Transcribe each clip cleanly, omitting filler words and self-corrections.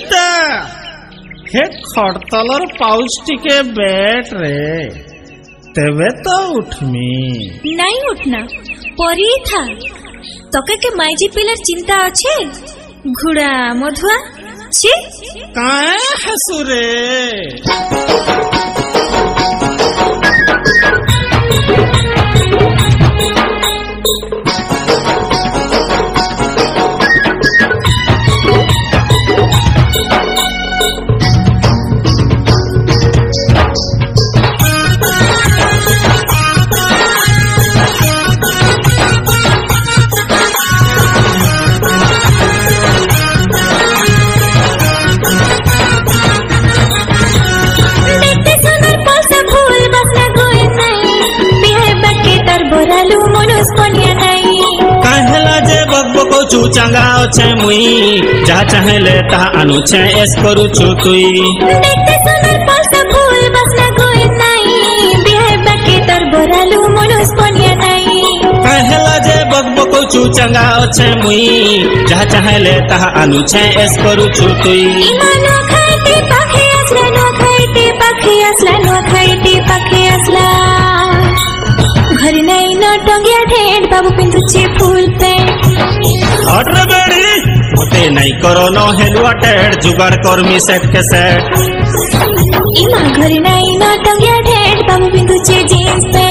सविता हे खड़तलर pouch टिके बैठ रे तेवे तो उठमी नहीं उठना परी था तके के माइजी पिलर चिंता अच्छे घुड़ा मधुआ छी काहे हसुरे चू चंगा छे मुई जा चाहेले ता अनु छे एस करू छु तुई देखते सुनर पासा फूल बस ना कोई नहीं बिहे बाके तर बोरालू मनोस पनिया नहीं कहला जे बकबको चू चंगा छे मुई जा चाहेले ता अनु छे एस करू छु तुई इमानो खाइते पाखे असला नो खाइते पाखे असला नो खाइते पाखे असला घर नहीं न टंगिया ढेड बाबू पिंधुचे फूल पे हट रे बेड़ी मते नहीं करो नो हेलुआ टेड जुगाड़ कर मी सेट के सेट इमा घर नहीं न टंगिया ढेड बाबू पिंधुचे जींस पे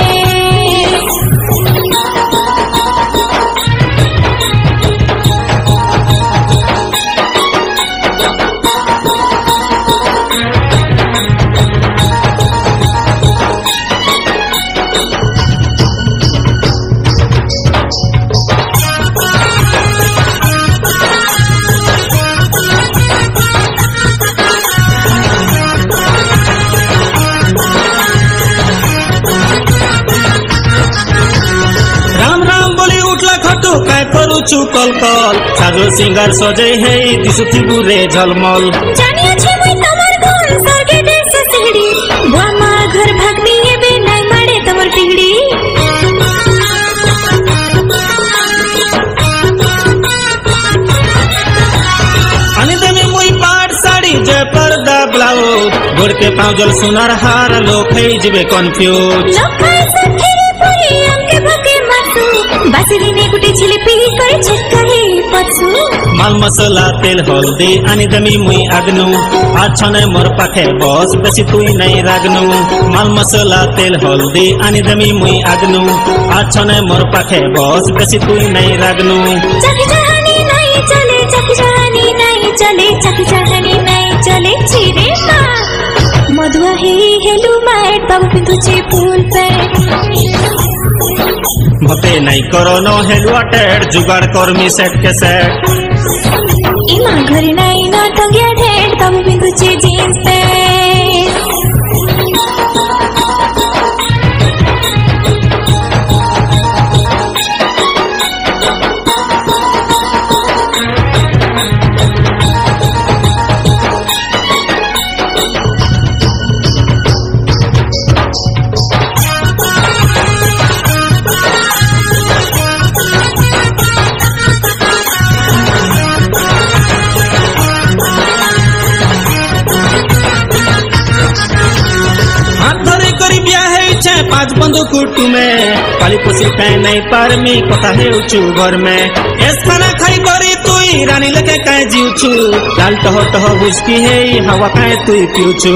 छु कल कल साजो सिंगार सजे है दिसुथी बुरे झलमल जानिया छे मुई तमर गुण सरगे देश सिहड़ी बुआ घर भागनी है बे नहीं मारे तमर टिगड़ी अनिदे में मुई पाट साड़ी जे पर्दा ब्लाउज गोड़ के पाउजल सुनार हार लोखै जिबे कंफ्यूज लोखै सखीरे पुरी हमके भके मासू बासिरी ने गुटी छिलपी करे छक्कही पछू माल मसला तेल हल्दी अनिदे में मुई आगनु आछने मोर पाखे बस बेसी तुई नहीं रागनु माल मसला तेल हल्दी अनिदे में मुई आगनु आछने मोर पाखे बस बेसी तुई नहीं रागनु चक जहानी नहीं चले चक जहानी नहीं चले चक जहानी नहीं चले चिरे मां मधुआ हे हेलु माइट बाबू पिंधुचे फूल पे मते नहीं करो नो हेलुआ टेड जुगाड़ कर मी सेट के सेट इमा घर नहीं न टंगिया ढेड बाबू पिंधुचे जींस पे पाँच बंदू कुटू में काली पोसी पैन नहीं पार मी कथा है उचू घर में एस खाना खाई करी तुई रानी लगे काहे जीवछु लाल टह टह हुस्की है हवा काहे तुई पीउछु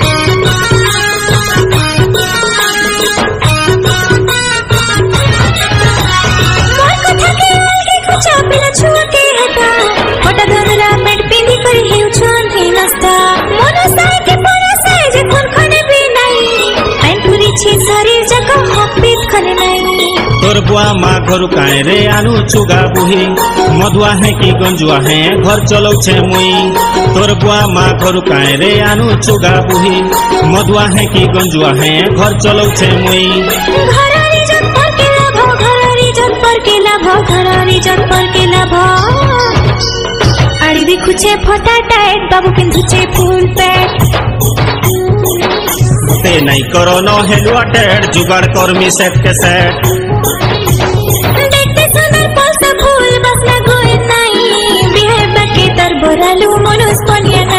मोर कथा के अलगे कुछ पिला छुआ के हटा फटा धरला पेट पिंदी करी हेउ छन ही नस्ता मोर साई के पर साई जे कोन खने भी नहीं पैन पूरी छी शरीर जगह हपीत खने नहीं तोर बुआ माँ घर काहे रे आनु चुगा बुही मधुआ है कि गंजुआ है घर चलो छे मुई तोर बुआ माँ घर काहे रे आनु चुगा बुही मधुआ है कि गंजुआ है घर चलो छे मुई घरारी जन पर के लाभ घरारी जन पर के लाभ घरारी जन पर के लाभ आड़ी दिखुचे फटा टाइट बाबू पिंधुचे फूल पे ते नहीं करो नो हेलुआ टेड जुगाड़ कर मी सेट के सेट देखते सुनर पासा फूल बस ना कोई नहीं बिहे बाके तर बोरालू मनोस पनिया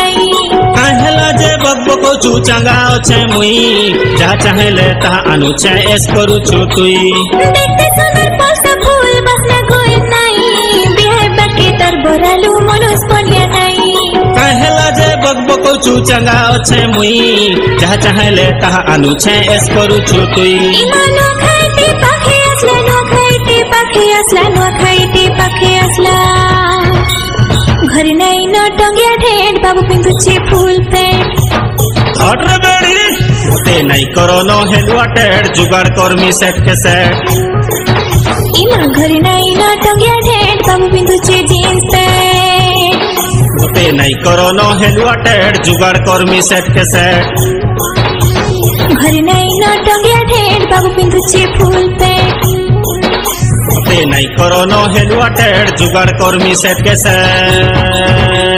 छु चंगा अच्छे मुई जहाँ चाहेले तहा आनु छे एस करू छु तुई देखते सुंदर पल्सा फूल बस ना कोई नहीं बिहार बाकी तर बोरालू मनुष पनिया नहीं कहेला जे बकबको छु चंगा अच्छे मुई जहाँ चाहेले तहा आनु छे एस करू छु तुई इमानो खाइते पाखे असला नो खाइते पाखे असला नो खाइते पाखे असला घर नहीं न टंगिया ढेड बाबू पिंधुचे फूल पैंट हटरे बेड़ी ते नहीं करो नो हेलुआ टेड जुगाड़ कर्मी सेट के सेट इमा घर नहीं न टंगिया ढेड बाबू पिंधुचे जीन्स पैंट ते नहीं करो नो हेलुआ टेड जुगाड़ कर्मी सेट के सेट घर नहीं न टंगिया ढेड बाबू पिंधुचे फूल पैंट ते नहीं करो नो हेलुआ टेड जुगाड़ कर्मी सेट के सेट